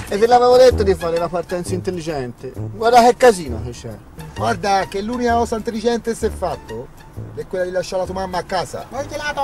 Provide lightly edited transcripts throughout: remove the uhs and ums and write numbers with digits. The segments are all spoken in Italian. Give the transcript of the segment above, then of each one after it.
E te l'avevo detto di fare la partenza intelligente. Guarda che casino che c'è. Guarda che l'unica cosa intelligente che si è fatto è quella di lasciare la tua mamma a casa. Ho gelato!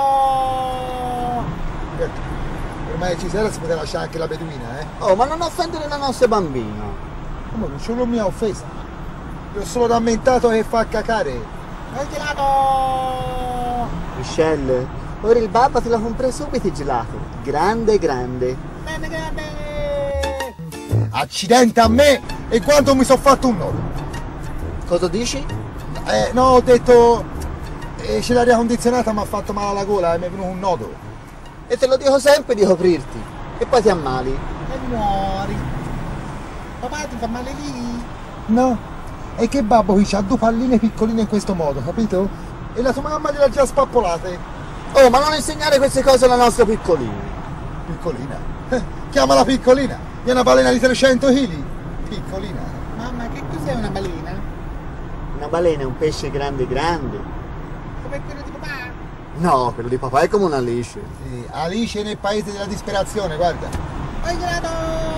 Ormai ci sera si poteva lasciare anche la beduina, eh? Oh, ma non offendere la nostra bambina. Come non mi ha offesa? Io ho solo rammentato che fa cacare. Ho gelato! Michelle, ora il babbo te lo compra subito il gelato. Grande, grande. Bene, grande! Accidente a me e quando mi sono fatto un nodo. Cosa dici? No, ho detto c'è l'aria condizionata, mi ha fatto male alla gola e mi è venuto un nodo. E te lo dico sempre di coprirti. E poi ti ammali. E muori. Papà ti fa male lì? No, è che babbo qui c'ha due palline piccoline in questo modo, capito? E la tua mamma gliela ha già spappolate. Oh, ma non insegnare queste cose alla nostra piccolina. Piccolina? Chiamala piccolina. È una balena di 300 kg. Piccolina. Mamma, che cos'è una balena? Una balena è un pesce grande grande. Come quello di papà? No, quello di papà è come una Alice. Sì, Alice nel paese della disperazione, guarda. Ho gelato!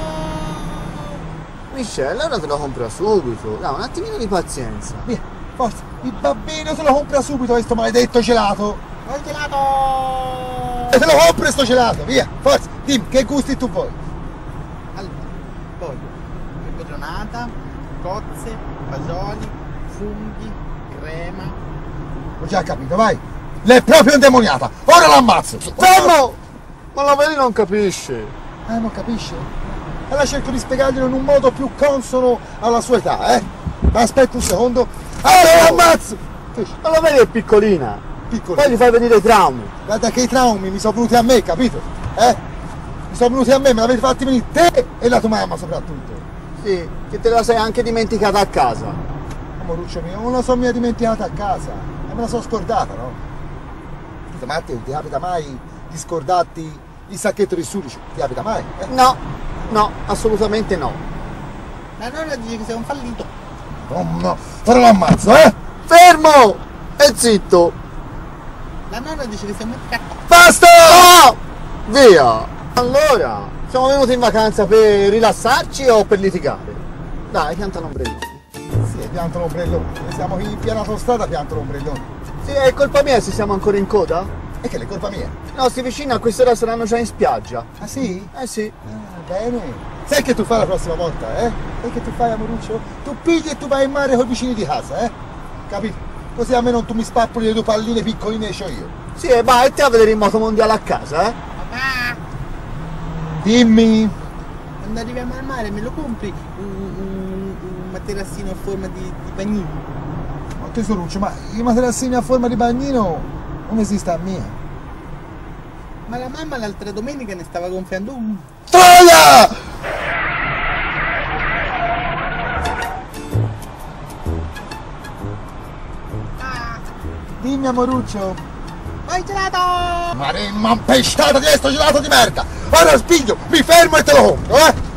Michelle, ora te lo compro subito. Dai, un attimino di pazienza. Via, forza, il bambino se lo compra subito questo maledetto gelato. Ho gelato! E se lo compri sto gelato, via, forza, dimmi, che gusti tu vuoi? Allora, voglio peperonata, cozze, fagioli, funghi, crema. Ho già capito, vai. Lei è proprio indemoniata, ora l'ammazzo. Fermo! Ma la vedi non capisce. Non capisce? Allora cerco di spiegarglielo in un modo più consono alla sua età, eh? Ma aspetta un secondo. Allora l'ammazzo! Ma la vedi è piccolina. Piccolina. Poi gli fai venire i traumi. Guarda che i traumi mi sono venuti a me, capito? Mi sono venuti a me l'avete fatti venire te e la tua mamma soprattutto. Sì, che te la sei anche dimenticata a casa. Amoruccio mio, non la so mia dimenticata a casa. E me la sono scordata, no? Scusa Matteo, ti capita mai di scordarti il sacchetto di sudici? Ti capita mai? No, no, assolutamente no. La nonna dice che sei un fallito. Oh no, ora l'ammazzo, eh! Fermo! E zitto! La nonna dice che sei un mercato. Basta! Oh! Via! Allora, siamo venuti in vacanza per rilassarci o per litigare? Dai, pianta l'ombrellone. Sì, pianta l'ombrellone. Siamo qui in piena autostrada, pianta l'ombrellone. Sì, è colpa mia se siamo ancora in coda? E che è colpa mia? I nostri vicini a quest'ora saranno già in spiaggia. Ah sì? Eh sì. Bene. Sai che tu fai la prossima volta, eh? Sai che tu fai, Amoruccio? Tu pigli e tu vai in mare con i vicini di casa, eh? Capito? Così almeno tu mi spappoli le tue palline piccoline che c'ho io. Sì, e vai e te a vedere il motomondiale a casa, eh? Papà, Dimmi. quando arriviamo al mare me lo compri un materassino a forma di bagnino? Ma tesoruccio, ma i materassini a forma di bagnino non esiste a mia. Ma la mamma l'altra domenica ne stava gonfiando uno. Troia! Dimmi Amoruccio. Ho gelato! Ma impestata di questo gelato di merda! Ora spiglio, mi fermo e te lo compro, eh!